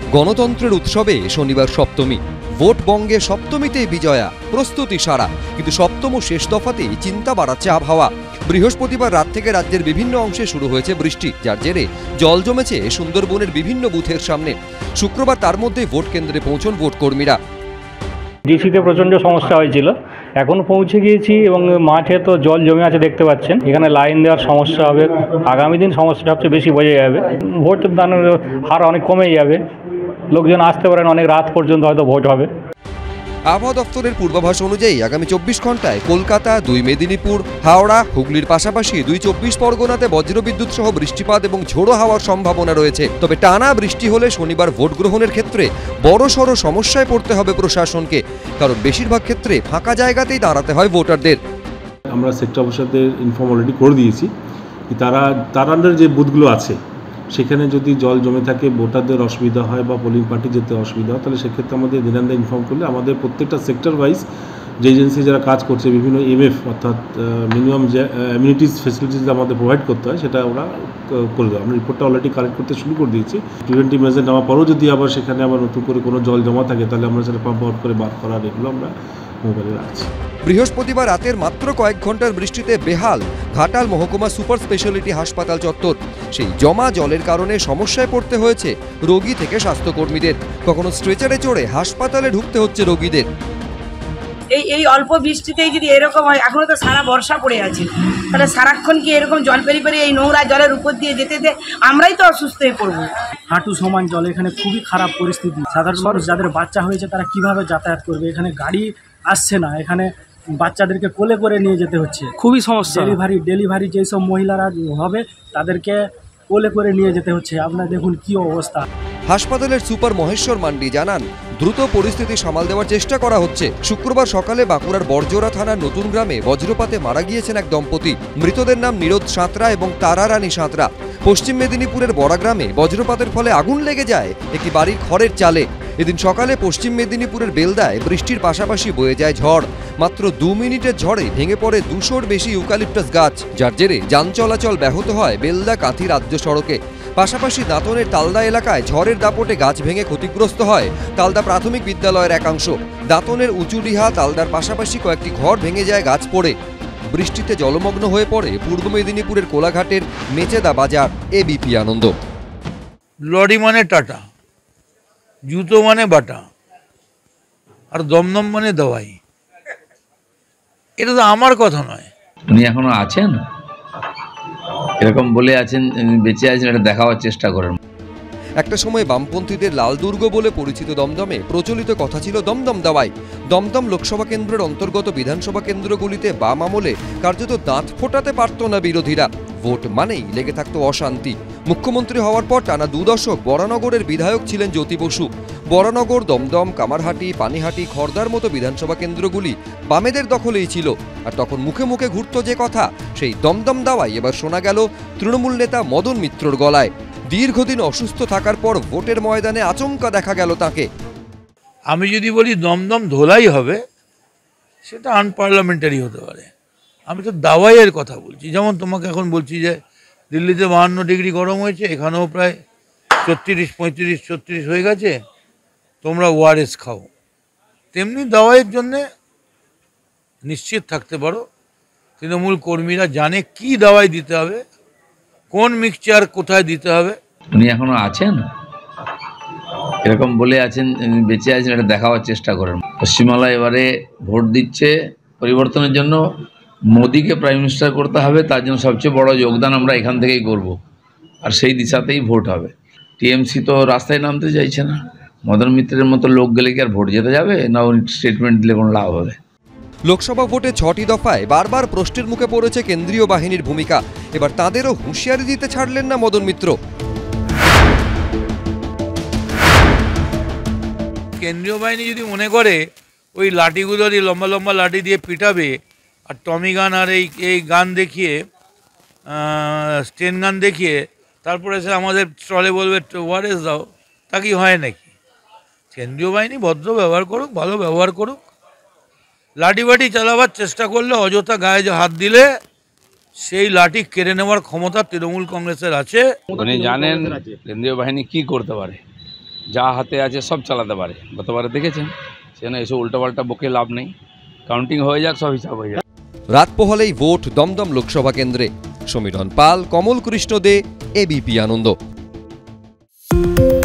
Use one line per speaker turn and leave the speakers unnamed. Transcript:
গণতন্ত্রের উৎসবে শনিবার সপ্তমী। ভোট বঙ্গে সপ্তমীতেই বিজয়া, প্রস্তুতি সারা। কিন্তু সপ্তম ও শেষ দফাতেই চিন্তা বাড়াচ্ছে আবহাওয়া। বৃহস্পতিবার রাত থেকে রাজ্যের বিভিন্ন অংশে শুরু হয়েছে বৃষ্টি, যার জেরে জল জমেছে সুন্দরবনের বিভিন্ন বুথের সামনে। শুক্রবার তার মধ্যে ভোট কেন্দ্রে পৌঁছন ভোট কর্মীরা।
ডিসিতে প্রচণ্ড সমস্যা হয়েছিল, এখন পৌঁছে গিয়েছি এবং মাঠে তো জল জমে আছে দেখতে পাচ্ছেন। এখানে লাইন দেওয়ার সমস্যা হবে, আগামী দিন সমস্যাটা সবচেয়ে বেশি বোঝা যাবে। ভোট দানের হার অনেক কমে যাবে, লোকজন আসতে পারেন, অনেক রাত পর্যন্ত হয়তো ভোট হবে।
আবহাওয়া দপ্তরের পূর্বাভাস অনুযায়ী আগামী 24 ঘন্টায় কলকাতা, 2 মেদিনীপুর, হাওড়া, হুগলির পাশাপাশি 2 চব্বিশ পরগনাতে বজ্রবিদ্যুৎ সহ বৃষ্টিপাত এবং ঝোড়ো হাওয়ার সম্ভাবনা রয়েছে। তবে টানা বৃষ্টি হলে শনিবার ভোট গ্রহণের ক্ষেত্রে বড়সড় সমস্যায় পড়তে হবে প্রশাসনকে, কারণ বেশিরভাগ ক্ষেত্রে ফাঁকা জায়গাতেই দাঁড়াতে হয় ভোটারদের।
আমরা সেক্টর অফিসারদের ইনফর্ম অলরেডি করে দিয়েছি, তার আন্ডার যে বুথগুলো আছে সেখানে যদি জল জমে থাকে, ভোটারদের অসুবিধা হয় বা পোলিং পার্টি যেতে অসুবিধা হয়, তাহলে সেক্ষেত্রে আমাদের দিনান্দা ইনফর্ম করলে আমাদের প্রত্যেকটা সেক্টর ওয়াইজ যে এজেন্সি যারা কাজ করছে বিভিন্ন এমএফ অর্থাৎ মিনিমাম যে অ্যামিনিটিস ফেসিলিটিস আমাদের প্রোভাইড করতে হয় সেটা ওরা করে দেয়। আমরা রিপোর্টটা অলরেডি কালেক্ট করতে শুরু করে দিয়েছি। প্রিভেন্টিভ মেজার নেওয়ার পরেও যদি আবার সেখানে আবার নতুন করে কোনো জল জমা থাকে তাহলে আমরা সেটা পাম্প আউট করে বার করার এগুলো আমরা মোবাইলে রাখছি।
বৃহস্পতিবার রাতের মাত্র কয়েক ঘন্টার বৃষ্টিতে বেহাল ঘাটাল মহকুমা সুপার স্পেশালিটি হাসপাতাল চত্বর। সেই জমা জলের কারণে সমস্যায় পড়তে হয়েছে রোগী থেকে স্বাস্থ্যকর্মীদের। কখনো স্ট্রেচারে চড়ে হাসপাতালে ঢুকতে হচ্ছে রোগীদের।
এই অল্প বৃষ্টিতেই যদি এরকম হয়, এখনো তো সারা বর্ষা পড়ে আছে, তাহলে সারাক্ষণ কি এরকম জল পেরিয়ে এই নোংরা জলের উপর দিয়ে যেতে আমরাই তো অসুস্থ হয়ে পড়বো।
হাঁটু সমান জল, এখানে খুবই খারাপ পরিস্থিতি। সাধারণ মানুষ যাদের বাচ্চা হয়েছে তারা কিভাবে যাতায়াত করবে? এখানে গাড়ি আসছে না, এখানে বাচ্চাদেরকে কোলে করে নিয়ে যেতে হচ্ছে, খুবই সমস্যা। ডেলিভারি যেসব মহিলারা হবে তাদেরকে কোলে করে নিয়ে যেতে হচ্ছে। আপনারা দেখুন কি অবস্থা।
হাসপাতালের সুপার মহেশ্বর মান্ডি জানান, দ্রুত পরিস্থিতি সামাল দেওয়ার চেষ্টা করা হচ্ছে। শুক্রবার সকালে বাঁকুড়ার বরজোড়া থানার নতুন গ্রামে বজ্রপাতে মারা গিয়েছেন এক দম্পতি। মৃতদের নাম নীরদ সাঁতরা এবং তারারানী সাঁতরা। পশ্চিম মেদিনীপুরের বড়াগ্রামে বজ্রপাতের ফলে আগুন লেগে যায় একটি বাড়ির খড়ের চালে। এদিন সকালে পশ্চিম মেদিনীপুরের বেলদায় বৃষ্টির পাশাপাশি বয়ে যায় ঝড়। মাত্র 2 মিনিটের ঝড়ে ভেঙে পড়ে 200-র বেশি ইউক্যালিপটাস গাছ, যার জেরে যান চলাচল ব্যাহত হয় বেলদা কাঁথি রাজ্য সড়কে। পাশাপাশি দাঁতনের তালদা এলাকায় ঝড়ের দাপটে গাছ ভেঙে ক্ষতিগ্রস্ত হয় তালদা প্রাথমিক বিদ্যালয়ের একাংশ। দাঁতনের উঁচুডিহা তালদার পাশাপাশি কয়েকটি ঘর ভেঙে যায় গাছ পড়ে। বৃষ্টিতে জলমগ্ন হয়ে পড়ে পূর্ব মেদিনীপুরের কোলাঘাটের মেচেদা বাজার। এবিপি আনন্দ।
লরি মানে টাটা, জুতো মানে বাটা, আর দমদম মানে দাওয়াই। এটা তো আমার কথা নয়।
উনি এখনো আছেন, এরকম বলে আছেন, বেঁচে আছেন, এটা দেখাবার চেষ্টা করেন।
একটা সময় বামপন্থীদের লাল দুর্গ বলে পরিচিত দমদমে প্রচলিত কথা ছিল দমদম দাওয়াই। দমদম লোকসভা কেন্দ্রের অন্তর্গত বিধানসভা কেন্দ্রগুলিতে বাম আমলে কার্যত দাঁত ফোটাতে পারত না বিরোধীরা। ভোট মানেই লেগে থাকতো অশান্তি। মুখ্যমন্ত্রী হওয়ার পর টানা 2 দশক বরানগরের বিধায়ক ছিলেন জ্যোতি বসু। বরানগর, দমদম, কামারহাটি, পানিহাটি, খড়দার মতো বিধানসভা কেন্দ্রগুলি বামেদের দখলেই ছিল। আর তখন মুখে মুখে ঘুরত যে কথা, সেই দমদম দাওয়াই এবার শোনা গেল তৃণমূল নেতা মদন মিত্রর গলায়। দীর্ঘদিন অসুস্থ থাকার পর ভোটের ময়দানে আচমকা দেখা গেল তাকে।
আমি যদি বলি দমদম ধোলাই হবে, সেটা আনপার্লামেন্টারি হতে পারে। আমি তো দাওয়াইয়ের কথা বলছি। যেমন তোমাকে এখন বলছি যে দিল্লিতে 52 ডিগ্রি গরম হয়েছে, এখানেও প্রায় 34, 35, 36 হয়ে গেছে, তোমরা ওআরএস খাও। তেমনি দাওয়াইয়ের জন্যে নিশ্চিত থাকতে পারো তৃণমূল কর্মীরা জানে কি দাওয়াই দিতে হবে, কোন মিক্সচার কোথায় দিতে হবে।
উনি এখনো আছেন, এরকম বলে আছেন, বেঁচে আছেন, এটা দেখাবার চেষ্টা করেন। পশ্চিমবাংলা এবারে ভোট দিচ্ছে পরিবর্তনের জন্য। মোদিকে প্রাইম মিনিস্টার করতে হবে, তার জন্য সবচেয়ে বড় যোগদান আমরা এখান থেকেই করব, আর সেই দিশাতেই ভোট হবে। টিএমসি তো রাস্তায় নামতে চাইছে না। মদন মিত্রের মতো লোক গেলে কি আর ভোট যেতে যাবে? না উনি স্টেটমেন্ট দিলে কোনো লাভ হবে?
লোকসভা ভোটে 6টি দফায় বারবার প্রশ্নের মুখে পড়েছে কেন্দ্রীয় বাহিনীর ভূমিকা। এবার তাঁদেরও হুঁশিয়ারি দিতে ছাড়লেন না মদন মিত্র।
কেন্দ্রীয় বাহিনী যদি মনে করে ওই লাঠিগুলো দিয়ে লম্বা লম্বা লাঠি দিয়ে পিটাবে, আর টমি গান আর এই গান দেখিয়ে, স্টেন গান দেখিয়ে তারপরে এসে আমাদের স্টলে বলবে ওআরএস দাও, তা কি হয় নাকি? কেন্দ্রীয় বাহিনী ভদ্র ব্যবহার করুক, ভালো ব্যবহার করুক। লাঠি বাটি চালাবার চেষ্টা করলে, অযথা গায়ে হাত দিলে সেই লাঠি কেড়ে নেওয়ার ক্ষমতা তৃণমূল কংগ্রেসের আছে।
উনি জানেন কেন্দ্রীয় বাহিনী কি করতে পারে। যা হাতে আছে সব চালাতে পারে। গতবারে দেখেছেন, সেখানে এসে উল্টোপাল্টা বকে লাভ নেই, কাউন্টিং হয়ে যাক, সব হিসাব হয়ে যাক।
রাত পোহালেই ভোট দমদম লোকসভা কেন্দ্রে। সমীরণ পাল, কমল কৃষ্ণ দে, এবিপি আনন্দ।